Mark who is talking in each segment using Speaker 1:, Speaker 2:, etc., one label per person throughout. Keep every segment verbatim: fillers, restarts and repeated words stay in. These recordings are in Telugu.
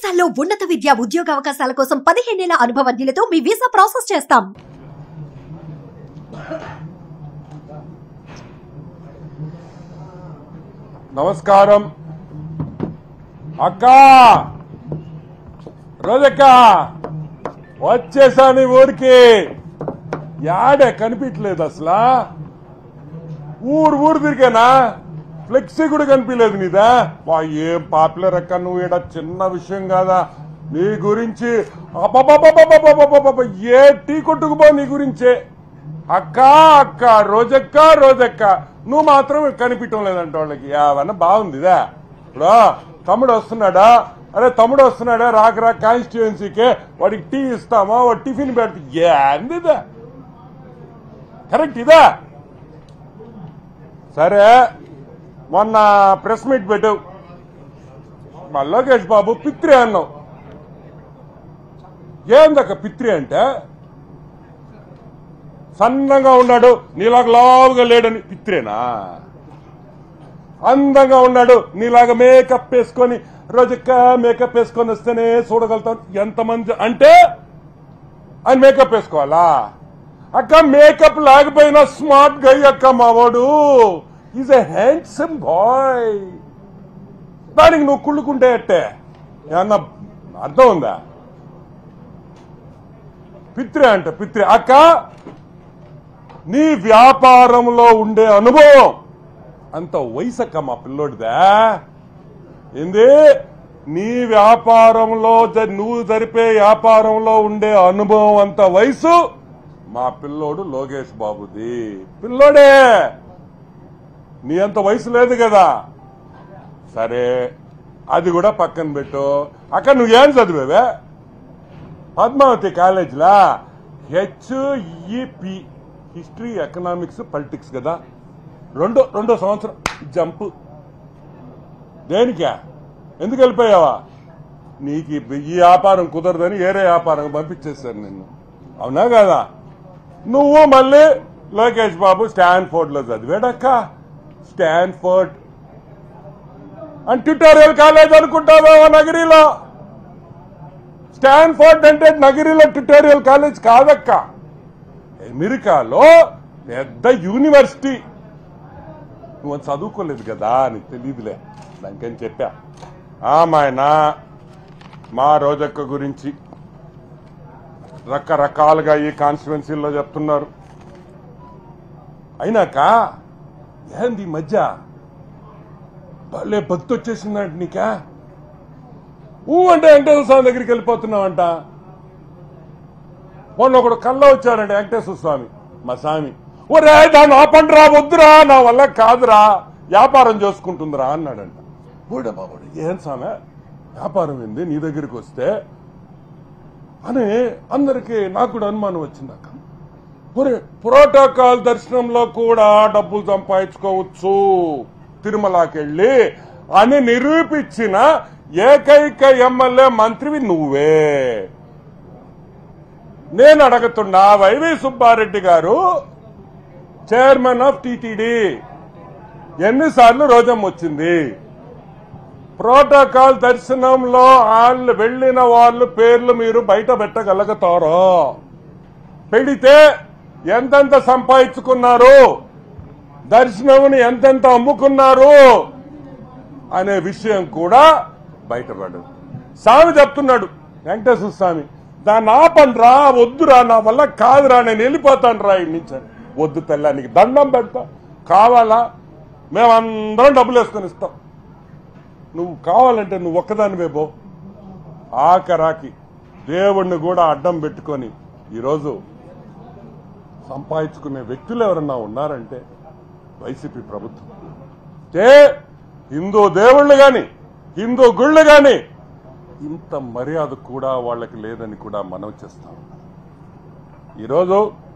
Speaker 1: విదేశాల్లో ఉన్నత విద్య ఉద్యోగ అవకాశాల కోసం పదిహేనేళ్ల అనుభవజ్ఞులతో మీ వీసా ప్రాసెస్ చేస్తాం.
Speaker 2: నమస్కారం అక్క, రోజక్క వచ్చేసా నీ ఊరికి. యాడే కనిపించలేదు అసలు. ఊరు ఊరు తిరిగానా, ఫ్లెక్సీ కూడా కనిపించలేదు నీదా. వా ఏం పాపులర్ అక్క నువ్వు, ఈడ చిన్న విషయం కాదా నీ గురించి. ఏ టీ కొట్టుకుపో నీ గురించే. అక్క అక్క రోజక్క రోజక్క నువ్వు మాత్రం కనిపించడం లేదంట వాళ్ళకి. ఏమన్నా బాగుందిదా. ఇప్పుడు తమ్ముడు వస్తున్నాడా, అరే తమ్ముడు వస్తున్నాడా రాక రా కాన్స్టిట్యుయెన్సీకే, వాడికి టీ ఇస్తామా, వాడు టిఫిన్ పెడితే ఏందిదా కరెక్ట్ ఇదా. సరే మొన్న ప్రెస్ మీట్ పెట్టావు, మా లోకేష్ బాబు పిత్రి అన్నావు. ఏందక్క పిత్రి అంటే? సన్నగా ఉన్నాడు నీలాగా లావుగా లేడని పిత్రేనా? అందంగా ఉన్నాడు నీలాగా మేకప్ వేసుకొని రోజక్క మేకప్ వేసుకొని వస్తేనే చూడగలుగుతాం ఎంతమంది అంటే ఆయన మేకప్ వేసుకోవాలా? అక్క మేకప్ లేకపోయినా స్మార్ట్ గై అక్క మావాడు. Is a handsome boy. దానికి నువ్వు కుళ్ళుకుంటే అట్టే ఏమన్నా అర్థం ఉందా? పిత్రే అంట పిత్రే. అక్క నీ వ్యాపారంలో ఉండే అనుభవం అంత వయసక్క మా పిల్లోడిదా. ఏంది నీ వ్యాపారంలో నువ్వు జరిపే వ్యాపారంలో ఉండే అనుభవం అంత వయసు మా పిల్లోడు లోకేష్ బాబుది. పిల్లోడే, నీ అంత వయసు లేదు కదా. సరే అది కూడా పక్కన పెట్టు. అక్కడ నువ్వేం చదివావే? పద్మావతి కాలేజ్లా హెచ్ఈపి హిస్టరీ ఎకనామిక్స్ పొలిటిక్స్ కదా. రెండో రెండో సంవత్సరం జంప్. దేనికా? ఎందుకు వెళ్ళిపోయావా? నీకు ఈ వ్యాపారం కుదరదని వేరే వ్యాపారం పంపించేశారు నిన్ను, అవునా కదా? నువ్వు మళ్ళీ లోకేష్ బాబు స్టాన్ఫోర్డ్ లో చదివాడక్క. స్టాన్ఫోర్డ్ అండ్ ట్యూటోరియల్ కాలేజ్ అనుకుంటావా నగరిలో? స్టాన్ఫోర్డ్ అంటే నగరిలో ట్యూటోరియల్ కాలేజ్ కాదక్క, అమెరికాలో పెద్ద యూనివర్సిటీ. నువ్వు చదువుకోలేదు కదా, నీకు తెలియదులే, దానికని చెప్పా. ఆమాయన మా రోజక్క గురించి రకరకాలుగా ఈ కాన్స్టిట్యుయెన్సీలో చెప్తున్నారు. అయినాక ఏంది మధ్య భలే భక్తి వచ్చేసిందంట నీకా. ఊ అంటే వెంకటేశ్వర స్వామి దగ్గరికి వెళ్ళిపోతున్నావంట. మొన్న ఒకడు కళ్ళ వచ్చాడంటే వెంకటేశ్వర స్వామి, మా స్వామి ఒరే దాన్ని ఆపండి రా, వద్దురా, నా వల్ల కాదురా, వ్యాపారం చేసుకుంటుందిరా అన్నాడంట. ఊడ బాబుడు ఏం స్వామి వ్యాపారం ఏంది నీ దగ్గరికి వస్తే అని అందరికీ నాకు కూడా అనుమానం వచ్చిందక్క. ఒరే ప్రోటోకాల్ దర్శనంలో కూడా డబ్బులు సంపాదించుకోవచ్చు తిరుమలకి వెళ్ళి అని నిరూపించిన ఏకైక ఎమ్మెల్యే మంత్రివి నువ్వే. నేను అడుగుతున్నా, వైవి సుబ్బారెడ్డి గారు చైర్మన్ ఆఫ్ టీటీడీ ఎన్నిసార్లు రోజమ్మ వచ్చింది? ప్రోటోకాల్ దర్శనంలో వాళ్ళు వెళ్లిన వాళ్ళు పేర్లు మీరు బయట పెట్టగలుగుతారో? పెడితే ఎంతెంత సంపాదించుకున్నారు, దర్శనం ఎంతెంత అమ్ముకున్నారు అనే విషయం కూడా బయటపడదు. స్వామి చెప్తున్నాడు వెంకటేశ్వర స్వామి, దాన్ని ఆపండ్రా, వద్దురా, నా వల్ల కాదురా, నేను వెళ్ళిపోతాను రా ఇంటి నుంచి. వద్దు తెల్లానికి దండం పెడతా, కావాలా మేమందరం డబ్బులు వేసుకొని ఇస్తాం, నువ్వు కావాలంటే నువ్వు ఒక్కదానివే పో. ఆఖరాకి దేవుణ్ణి కూడా అడ్డం పెట్టుకొని ఈరోజు సంపాదించుకునే వ్యక్తులు ఎవరన్నా ఉన్నారంటే వైసీపీ ప్రభుత్వం. హిందూ దేవుళ్ళు గాని హిందూ గుళ్ళు గాని ఇంత మర్యాద కూడా వాళ్ళకి లేదని కూడా మనవి చేస్తాం. ఈరోజు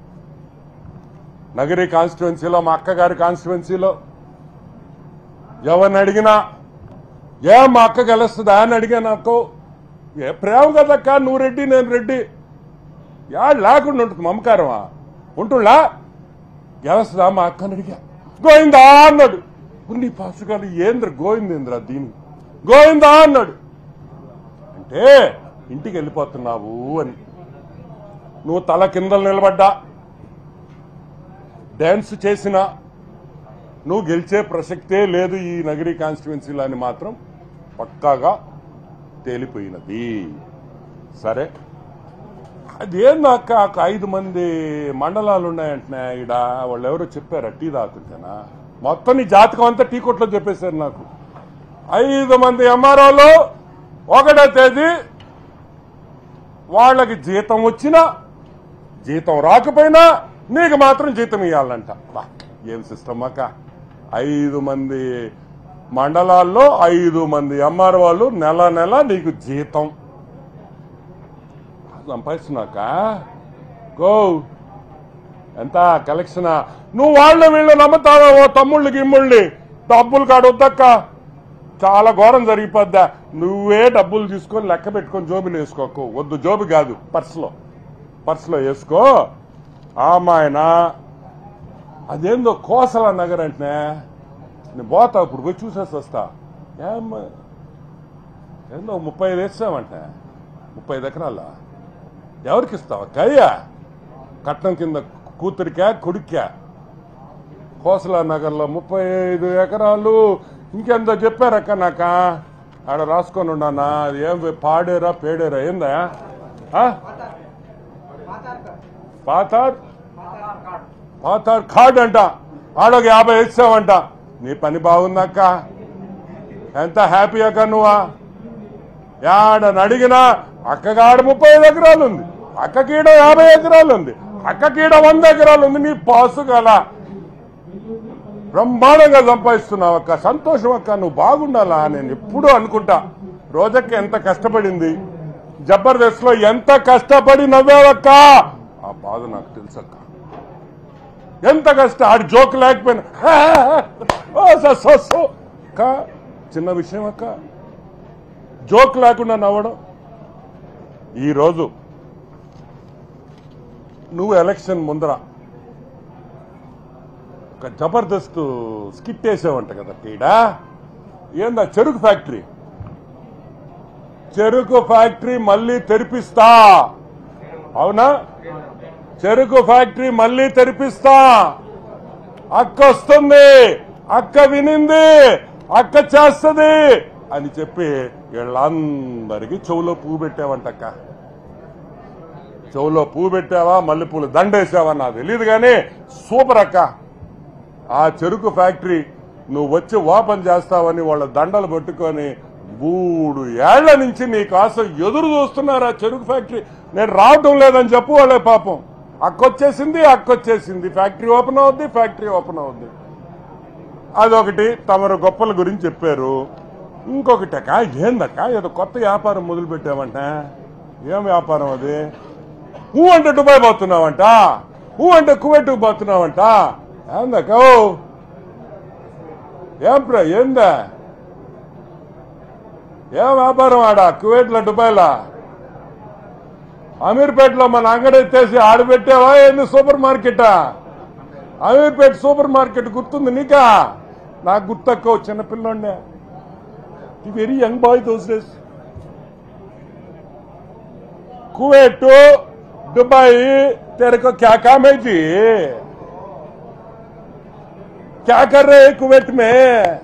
Speaker 2: నగరి కాన్స్టిట్యుయెన్సీలో, మా అక్కగారి కాన్స్టిట్యుయెన్సీలో ఎవరిని అడిగినా ఏ మా అక్క గెలుస్తుందా అని అడిగా. నాకు ఏ ప్రేమ కదక్క, నువ్వు రెడ్డి నేను రెడ్డి, యా లేకుండా ఉంటుంది మమకారమా ఉంటుండా? గెలుస్తుందా మా అక్కని అడిగా. గోయిందా అన్నాడు. నీ పాసుగాలు ఏంద్ర గోయిందేంద్ర దీని గోయిందా అన్నాడు. ఉంటే ఇంటికి వెళ్ళిపోతున్నావు అని. నువ్వు తల కిందలు నిలబడ్డా, డ్యాన్స్ చేసినా నువ్వు గెలిచే ప్రసక్తే లేదు ఈ నగరి కాన్స్టిట్యువెన్సీలో అని మాత్రం పక్కాగా తేలిపోయినది. సరే, అదేందాక ఐదు మంది మండలాలు ఉన్నాయంటున్నా ఈడ, వాళ్ళు ఎవరో చెప్పారా టీ తాగుతుంటేనా? మొత్తం నీ జాతకం అంతా టీ కొట్లో చెప్పేశారు నాకు. ఐదు మంది ఎంఆర్ఓలు ఒకటో తేదీ వాళ్ళకి జీతం వచ్చినా జీతం రాకపోయినా నీకు మాత్రం జీతం ఇవ్వాలంట. ఏం సిస్టమ్ అక్క! ఐదు మంది మండలాల్లో ఐదు మంది ఎంఆర్ఓలు నెల నెల నీకు జీతం సంపాదిస్తున్నాక గో ఎంత కలెక్షనా? నువ్వు వాళ్ళు వీళ్ళు నమ్ముతావో ఓ తమ్ముళ్ళు గిమ్ముళ్ళని డబ్బులు కాడొద్దక్క, చాలా ఘోరం జరిగిపోద్దా. నువ్వే డబ్బులు తీసుకొని లెక్క పెట్టుకొని జోబులు వేసుకోకు. వద్దు, జోబు కాదు, పర్సులో పర్సులో వేసుకో. అమ్మాయన అదేందో కోసల నగర్ అంటే నేను పోతా, ఇప్పుడు పోయి చూసేసి వస్తా. ఏమ్మా ఏందో ముప్పై ఐదు వేసామంటే ముప్పై ఐదు ఎకరాల ఎవరికి ఇస్తావా? కయ్యా కట్నం కింద కూతురికా కొడుక్కా? కోసల నగర్లో ముప్పై ఐదు ఎకరాలు ఇంకెంతో చెప్పారక్క నాక, ఆడ రాసుకొని ఉన్నానా. అది ఏం పాడేరా పేడేరా ఏందా? పాతార్ పాతార్ కార్డ్ అంట, ఆడొక యాభై వేసావంట. నీ పని బాగుందక్క, ఎంత హ్యాపీ అక్క నువ్వా? యాడని అడిగినా అక్కగాడ ముప్పై ఐదు ఎకరాలు ఉంది, అక్కకీడ యాభై ఎకరాలు ఉంది, అక్కకీడ వంద ఎకరాలు ఉంది. నీ పాసు గల బ్రహ్మాండంగా సంపాదిస్తున్నావు అక్క, సంతోషం అక్క, నువ్వు బాగుండాలా. నేను ఎప్పుడూ అనుకుంటా రోజక్క ఎంత కష్టపడింది, జబర్దస్త్ లో ఎంత కష్టపడి నవ్వావక్క. ఆ బాధ నాకు తెలుసక్క, ఎంత కష్టం. ఆడి జోక్ లేకపోయినా చిన్న విషయం అక్క, జోక్ లేకుండా నవ్వడం. ఈరోజు నువ్వు ఎలక్షన్ ముందర ఒక జబర్దస్త్ స్కిట్ వేసావంట కదా ఈడా. ఏందా చెరుకు ఫ్యాక్టరీ? చెరుకు ఫ్యాక్టరీ మళ్ళీ తెరిపిస్తా, అవునా? చెరుకు ఫ్యాక్టరీ మళ్ళీ తెరిపిస్తా. అక్క వస్తుంది, అక్క వినింది, అక్క చేస్తుంది అని చెప్పి వీళ్ళందరికీ చెవులో పువ్వు పెట్టావంటక్క. చెవులో పువ్వు పెట్టావా, మల్లెపూలు దండేసావా నాకు తెలియదు కానీ సూపర్ అక్క. ఆ చెరుకు ఫ్యాక్టరీ నువ్వు వచ్చి ఓపెన్ చేస్తావని వాళ్ళ దండలు పట్టుకొని మూడు ఏళ్ల నుంచి నీ కోసం ఎదురు చూస్తున్నారు. ఆ చెరుకు ఫ్యాక్టరీ నేను రావటం లేదని చెప్పు వాళ్ళే పాపం. అక్కొచ్చేసింది అక్కొచ్చేసింది ఫ్యాక్టరీ ఓపెన్ అవుద్ది, ఫ్యాక్టరీ ఓపెన్ అవుద్ది. అదొకటి తమరు గొప్పల గురించి చెప్పారు. ఇంకొకటి అక్క, ఏందక్క ఏదో కొత్త వ్యాపారం మొదలు పెట్టావంట. ఏం వ్యాపారం అది? హూ అంటే దుబాయ్ పోతున్నావంట, హూ అంటే కువైట్కి పోతున్నావంట. ఏందక్క? ఏం ప్ర ఏందా ఏం వ్యాపారం ఆడ కువైట్లో దుబాయ్లా? అమీర్పేటలో మన అంగడి ఎత్తేసి ఆడబెట్టావా ఏంది? సూపర్ మార్కెటా? అమీర్పేట సూపర్ మార్కెట్ గుర్తుంది నీకా? నాకు గుర్తక్క, చిన్నపిల్లండే, very young boy those days. Kuwait Dubai तेरे को क्या काम है जी? क्या कर रहे हैं कुवैत में?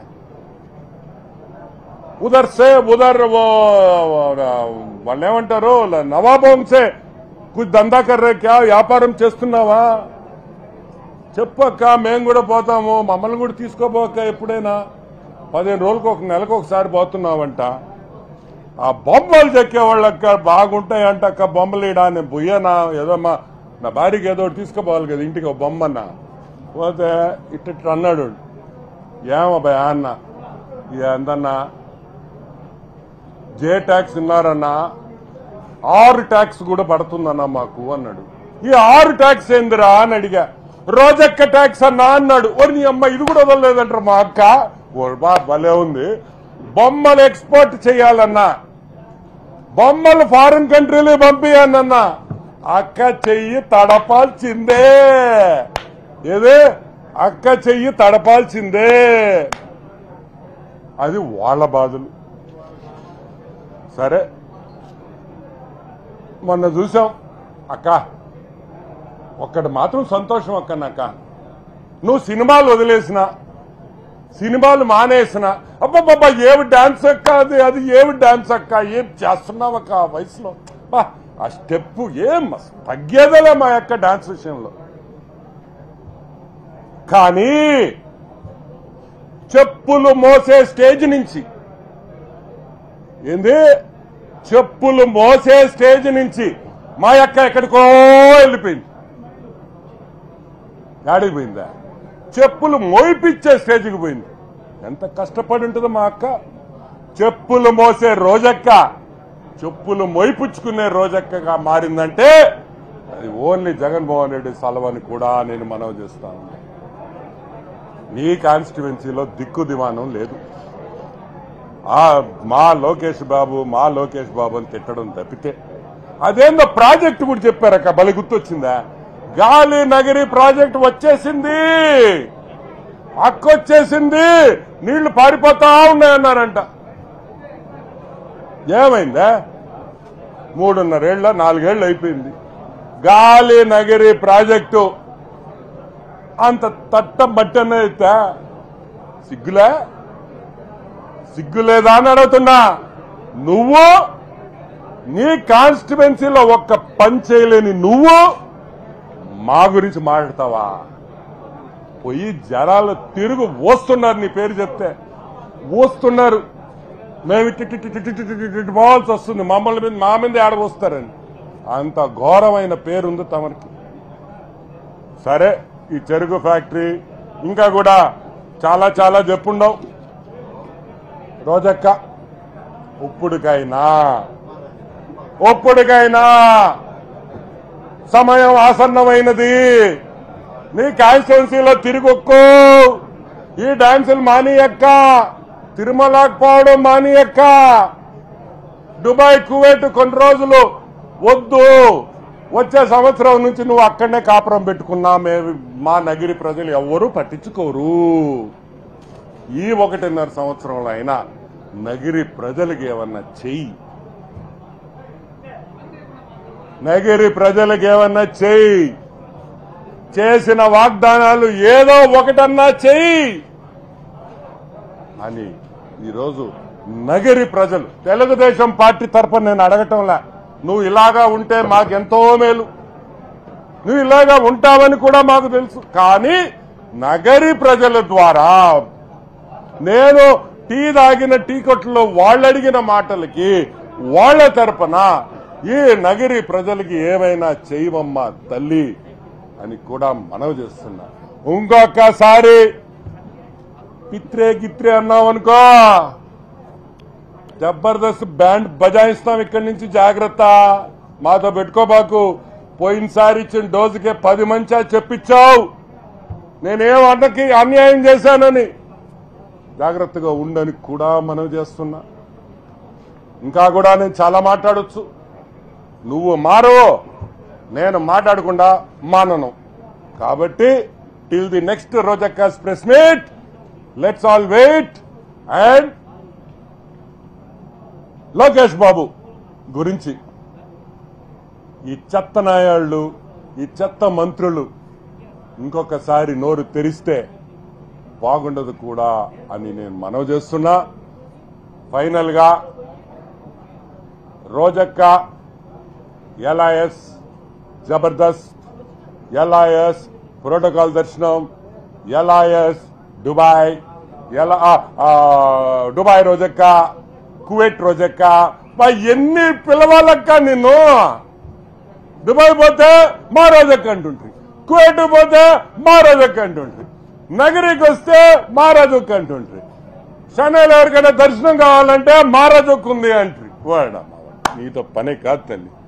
Speaker 2: उधर से उधर वो వాళ్ళు ఏమంటారు నవాబోం से कुछ धंधा कर रहे क्या? వ్యాపారం చేస్తున్నావా? చెప్పక్క, మేము కూడా పోతాము, మమ్మల్ని కూడా తీసుకోపోక. ఎప్పుడైనా పదిహేను రోజులకు ఒక నెలకు ఒకసారి పోతున్నావంట. ఆ బొమ్మలు చెక్కేవాళ్ళక్క బాగుంటాయంట అక్క బొమ్మలు. ఇడా నేను బుయ్యనా ఏదో మా నా భార్యకి ఏదో తీసుకుపోవాలి కదా ఇంటికి ఒక బొమ్మన్న. పోతే ఇట్ట అన్నాడు, ఏమబ్బాయి అన్న ఎంతన్నా జే ట్యాక్స్ విన్నారన్నా, ఆరు ట్యాక్స్ కూడా పడుతుందన్నా మాకు అన్నాడు. ఈ ఆరు ట్యాక్స్ ఏందిరా అని అడిగా. రోజక్క ట్యాక్స్ అన్నా అన్నాడు. ఓరి నీ అమ్మ ఇది కూడా వదలలేదంటారు మా అక్క. బా భలే ఉంది. బొమ్మలు ఎక్స్పోర్ట్ చేయాలన్నా, బొమ్మలు ఫారిన్ కంట్రీలు పంపించాలన్నా అక్క చెయ్యి తడపాల్సిందే. ఏదే అక్క చెయ్యి తడపాల్సిందే. అది వాళ్ళ బాధలు. సరే మొన్న చూసాం అక్క, ఒక్కటి మాత్రం సంతోషం అక్క నాక, నువ్వు సినిమాలు వదిలేసిన, సినిమాలు మానేసిన, అబ్బాబ్బా ఏమి డాన్స్ అక్క, అది అది ఏమి డాన్స్ అక్క, ఏం చేస్తున్నావు అక్క ఆ వయసులో, బా ఆ స్టెప్ ఏం తగ్గేదలే మా యొక్క డాన్స్ విషయంలో. కానీ చెప్పులు మోసే స్టేజ్ నుంచి, ఏంది చెప్పులు మోసే స్టేజ్ నుంచి మా అక్క ఎక్కడికో వెళ్ళిపోయింది. గాడికి పోయిందా? చెప్పులు మోయిపిచ్చే స్టేజ్కి పోయింది. ఎంత కష్టపడి ఉంటుందో మా అక్క. చెప్పులు మోసే రోజక్క చెప్పులు మోయిపుచ్చుకునే రోజక్కగా మారిందంటే అది ఓన్లీ జగన్మోహన్ రెడ్డి సలవని కూడా నేను మనవి చేస్తాను. నీ కాన్స్టిట్యువెన్సీలో దిక్కు దివానం లేదు. ఆ మా లోకేష్ బాబు మా లోకేష్ బాబు అని తిట్టడం తప్పితే అదేందో ప్రాజెక్టు కూడా చెప్పారక్క, బలి గుర్తొచ్చిందా? గాలి నగరి ప్రాజెక్టు వచ్చేసింది, అక్కొచ్చేసింది, నీళ్లు పారిపోతా ఉన్నాయన్నారంట. ఏమైందా? మూడున్నరేళ్ల నాలుగేళ్లు అయిపోయింది. గాలి నగరి ప్రాజెక్టు అంత తట్టం బట్టనైతే సిగ్గులే సిగ్గులేదా అని అడుగుతున్నా. నువ్వు నీ కాన్స్టిట్యువెన్సీలో ఒక్క పని చేయలేని నువ్వు మా గురించి మాట్లాడతావా? పోయి జనాలు తిరుగు వస్తున్నారు, నీ పేరు చెప్తే వస్తున్నారు. మేము ఇట్టి పోవాల్సి వస్తుంది, మమ్మల్ని మీద మా మీద ఆడవస్తారని. అంత ఘోరమైన పేరుంది తమరికి. సరే, ఈ చెరుకు ఫ్యాక్టరీ ఇంకా కూడా చాలా చాలా చెప్పుండవు. రోజక్క ఉప్పుడికైనా ఒప్పుడికైనా సమయం ఆసన్నమైనది. నీ కాన్స్టిట్యున్సీలో తిరిగొక్కో, ఈ డాన్సులు మానియక్క, తిరుమలకు పోవడం మానియక్క, దుబాయ్ కువైట్ కొన్ని రోజులు వద్దు. వచ్చే సంవత్సరం నుంచి నువ్వు అక్కడనే కాపురం పెట్టుకున్నా మా నగిరి ప్రజలు ఎవ్వరూ పట్టించుకోరు. ఈ ఒకటిన్నర సంవత్సరంలో అయినా నగిరి ప్రజలకు ఏమన్నా చెయ్యి, నగిరి ప్రజలకు ఏమన్నా చెయ్యి. చేసిన వాగ్దానాలు ఏదో ఒకటన్నా చెయ్యి అని ఈరోజు నగిరి ప్రజలు, తెలుగుదేశం పార్టీ తరఫున నేను అడగటంలా. నువ్వు ఇలాగా ఉంటే మాకెంతో మేలు, నువ్వు ఇలాగా ఉంటావని కూడా మాకు తెలుసు. కానీ నగరి ప్రజల ద్వారా నేను టీ తాగిన టీ కొట్లో వాళ్ళు అడిగిన మాటలకి వాళ్ల తరపున ఈ నగరి ప్రజలకి ఏమైనా చేయవమ్మా తల్లి అని కూడా మనవి చేస్తున్నా. ఇంకొకసారి పిత్రే గిత్రే అన్నావనుకో, జబర్దస్త్ బ్యాండ్ బజాయిస్తాం ఇక్కడి నుంచి, జాగ్రత్త. మాతో పెట్టుకోబాకు. పోయినసారి ఇచ్చిన డోజుకే పది మంచా చెప్పించావు, నేనేం అన్నకి అన్యాయం చేశానని. జాగ్రత్తగా ఉండని కూడా మనవి చేస్తున్నా. ఇంకా కూడా నేను చాలా మాట్లాడొచ్చు, నువ్వు మారు, నేను మాట్లాడకుండా మానను. కాబట్టి టిల్ ది నెక్స్ట్ రోజక్కాస్ press meet, let's all wait. And Lokesh Babu గురించి ఈ చెత్త నాయాళ్లు, ఈ చెత్త మంత్రులు ఇంకొకసారి నోరు తెరిస్తే బాగుండదు కూడా అని నేను మనవి చేస్తున్నా. ఫైనల్ గా రోజక్క, ఎల్ఐఎస్ జబర్దస్త్, ఎల్ఐఎస్ ప్రోటోకాల్ దర్శనం, ఎల్ఐఎస్ దుబాయ్, దుబాయ్ రోజక్క, కువైట్ రోజక్క, ఎన్ని పిలవాలక్క నిన్ను? దుబాయ్ పోతే మా రోజక్క అంటుండ్రి, కువైట్ పోతే మా రోజక్క అంటుండ్రి, నగరికి వస్తే మా రోజక్క అంటుండ్రి, శనైలో ఎవరికైనా దర్శనం కావాలంటే మా రోజక్క ఉంది అంటారు. వాడ నీతో పనే కాదు తల్లి.